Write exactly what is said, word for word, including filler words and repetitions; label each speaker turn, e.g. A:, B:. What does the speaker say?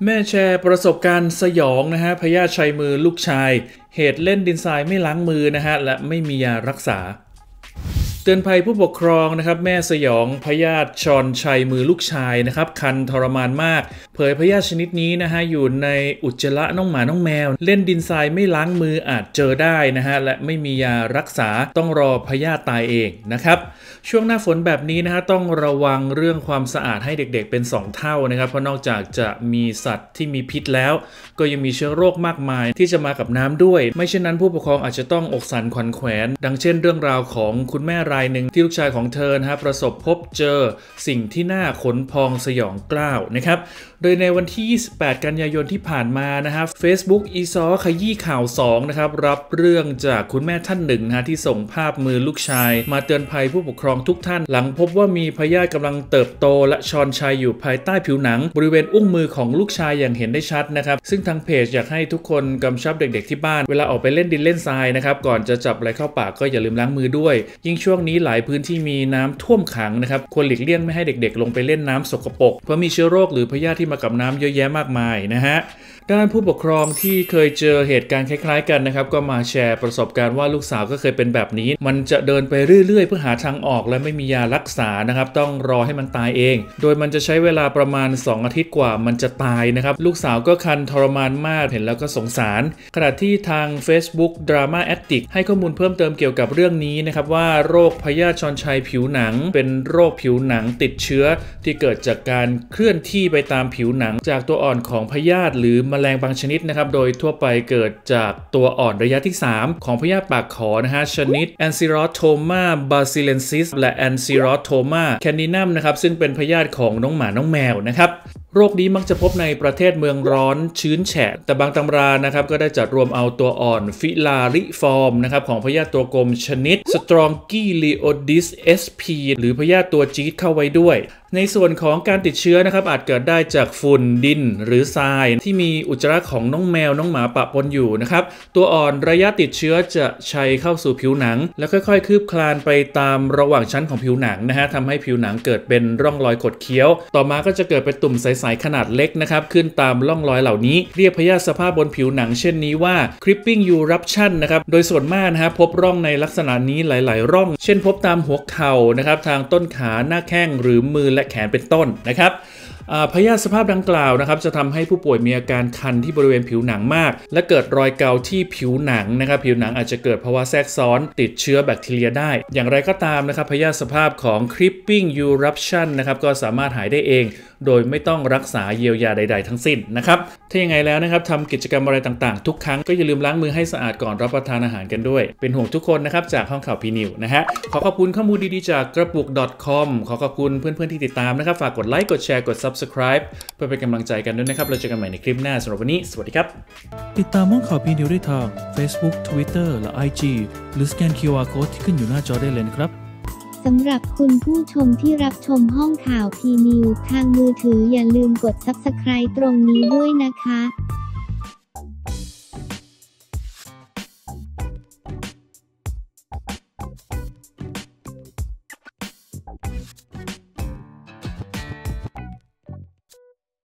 A: แม่แชร์ประสบการณ์สยองนะฮะพยาธิชัยมือลูกชายเหตุเล่นดินทรายไม่ล้างมือนะฮะและไม่มียารักษาเตือนภัยผู้ปกครองนะครับแม่สยองพยาธิชอนชัยมือลูกชายนะครับคันทรมานมากเผยพยาธิชนิดนี้นะฮะอยู่ในอุจจาระน้องหมาน้องแมวเล่นดินทรายไม่ล้างมืออาจเจอได้นะฮะและไม่มียารักษาต้องรอพยาธิตายเองนะครับช่วงหน้าฝนแบบนี้นะฮะต้องระวังเรื่องความสะอาดให้เด็กๆเป็นสองเท่านะครับเพราะนอกจากจะมีสัตว์ที่มีพิษแล้วก็ยังมีเชื้อโรคมากมายที่จะมากับน้ำด้วยไม่เช่นนั้นผู้ปกครองอาจจะต้องอกสั่นขวัญแขวนดังเช่นเรื่องราวของคุณแม่รายหนึ่งที่ลูกชายของเธอนะฮะประสบพบเจอสิ่งที่น่าขนพองสยองกล้าวนะครับโดยในวันที่ยี่สิบแปดกันยายนที่ผ่านมานะฮะ Facebook อีซอขยี้ข่าวสองนะครับรับเรื่องจากคุณแม่ท่านหนึ่งนะฮะที่ส่งภาพมือลูกชายมาเตือนภัยผู้ปกครองทุกท่านหลังพบว่ามีพยาธิกำลังเติบโตและชอนชัยอยู่ภายใต้ผิวหนังบริเวณอุ้งมือของลูกชายอย่างเห็นได้ชัดนะครับซึ่งทางเพจอยากให้ทุกคนกำชับเด็กๆที่บ้านเวลาออกไปเล่นดินเล่นทรายนะครับก่อนจะจับอะไรเข้าปากก็อย่าลืมล้างมือด้วยยิ่งช่วงนี้หลายพื้นที่มีน้ำท่วมขังนะครับควรหลีกเลี่ยงไม่ให้เด็กๆลงไปเล่นน้ำสกปรกเพราะมีเชื้อโรคหรือพยาธิที่มากับน้ำเยอะแยะมากมายนะฮะด้านผู้ปกครองที่เคยเจอเหตุการณ์คล้ายๆกันนะครับก็มาแชร์ประสบการณ์ว่าลูกสาวก็เคยเป็นแบบนี้มันจะเดินไปเรื่อยๆเพื่อหาทางออกและไม่มียารักษานะครับต้องรอให้มันตายเองโดยมันจะใช้เวลาประมาณสองอาทิตย์กว่ามันจะตายนะครับลูกสาวก็คันทรมานมากเห็นแล้วก็สงสารขณะที่ทาง Facebook Drama Addict ให้ข้อมูลเพิ่มเติมเกี่ยวกับเรื่องนี้นะครับว่าโรคพยาธิชอนชัยผิวหนังเป็นโรคผิวหนังติดเชื้อที่เกิดจากการเคลื่อนที่ไปตามผิวหนังจากตัวอ่อนของพยาธิหรือแมลงบางชนิดนะครับโดยทั่วไปเกิดจากตัวอ่อนระยะที่สามของพยาธิปากขอนะฮะชนิด Ancyrotoma basilensis และ Ancyrotoma caninum นะครับซึ่งเป็นพยาธิของน้องหมาน้องแมวนะครับโรคนี้มักจะพบในประเทศเมืองร้อนชื้นแฉะแต่บางตำรานะครับก็ได้จัดรวมเอาตัวอ่อนฟิลาริฟอร์มนะครับของพยาธิตัวกลมชนิด Strongyloides เอส พี หรือพยาธิตัวจี๊ดเข้าไว้ด้วยในส่วนของการติดเชื้อนะครับอาจเกิดได้จากฝุ่นดินหรือทรายที่มีอุจจาระของน้องแมวน้องหมาปะปนอยู่นะครับตัวอ่อนระยะติดเชื้อจะชัยเข้าสู่ผิวหนังแล้วค่อยๆคืบคลานไปตามระหว่างชั้นของผิวหนังนะฮะทำให้ผิวหนังเกิดเป็นร่องรอยขดเคี้ยวต่อมาก็จะเกิดเป็นตุ่มใสๆขนาดเล็กนะครับขึ้นตามร่องรอยเหล่านี้เรียกพยาธิสภาพบนผิวหนังเช่นนี้ว่า creeping eruption นะครับโดยส่วนมากนะฮะพบร่องในลักษณะนี้หลายๆร่องเช่นพบตามหัวเข่านะครับทางต้นขาหน้าแข้งหรือมือและแขนเป็นต้นนะครับพยาธิสภาพดังกล่าวนะครับจะทำให้ผู้ป่วยมีอาการคันที่บริเวณผิวหนังมากและเกิดรอยเกาที่ผิวหนังนะครับผิวหนังอาจจะเกิดภาวะแทรกซ้อนติดเชื้อแบคทีเรียได้อย่างไรก็ตามนะครับพยาธิสภาพของ creeping eruption นะครับก็สามารถหายได้เองโดยไม่ต้องรักษาเยียวยาใดๆทั้งสิ้นนะครับถ้ายังไงแล้วนะครับทำกิจกรรมอะไรต่างๆทุกครั้งก็อย่าลืมล้างมือให้สะอาดก่อนรับประทานอาหารกันด้วยเป็นห่วงทุกคนนะครับจากห้องข่าวพีนิวนะฮะขอขอบคุณข้อมูลดีๆจากกระปุก .com ขอขอบคุณเพื่อนๆที่ติดตามนะครับฝากกดไลค์กดแชร์กด Subscribe เพื่อเป็นกำลังใจกันด้วยนะครับเราเจอกันใหม่ในคลิปหน้าสำหรับวันนี้สวัสดีครับ
B: ติดตามห้องข่าวพีนิวได้ทาง Facebook Twitter และ ไอ จี หรือสแกน คิว อาร์ Code ที่ขึ้นอยู่หน้าจอได้เลยนะครับ
C: สำหรับคุณผู้ชมที่รับชมห้องข่าวพีนิวทางมือถืออย่าลืมกด ซับสไครบ์ ตรงนี้ด้วยนะคะ